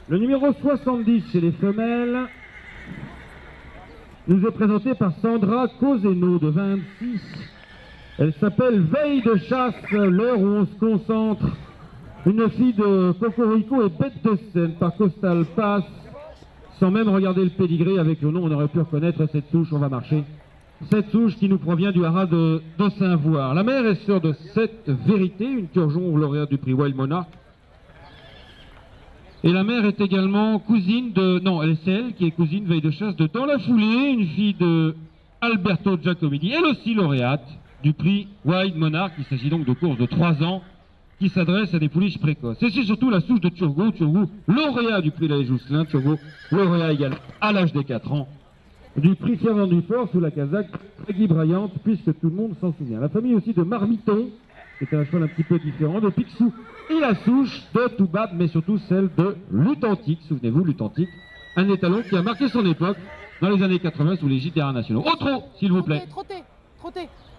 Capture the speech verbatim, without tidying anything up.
Le numéro soixante-dix chez les femelles nous est présenté par Sandra Coseno de vingt-six. Elle s'appelle Veille de chasse, l'heure où on se concentre. Une fille de Cocorico et bête de scène par Costal Pass. Sans même regarder le pédigré avec le nom, on aurait pu reconnaître cette touche, on va marcher. Cette touche qui nous provient du haras de, de Saint-Voir. La mère est sœur de Cette Vérité, une Turgeon lauréate du prix Wild Monarch. Et la mère est également cousine de... Non, elle est celle qui est cousine Veille de chasse de Dans la foulée, une fille de Alberto Giacomini, elle aussi lauréate du prix Wild Monarch. Il s'agit donc de courses de trois ans qui s'adresse à des pouliches précoces. Et c'est surtout la souche de Turgot, Turgot lauréat du prix Laë Jousselin, Turgot lauréat également à l'âge des quatre ans du prix Fernand Dufort sous la casaque Guy Bryant, puisque tout le monde s'en souvient. La famille aussi de Marmiton, qui était un cheval un petit peu différent, de Picsou, et la souche de Toubab, mais surtout celle de Lutantique. Souvenez-vous, Lutantique, un étalon qui a marqué son époque dans les années quatre-vingts sous l'égide des Arts nationaux. Au trot, s'il vous plaît. Trottez, trottez, trottez.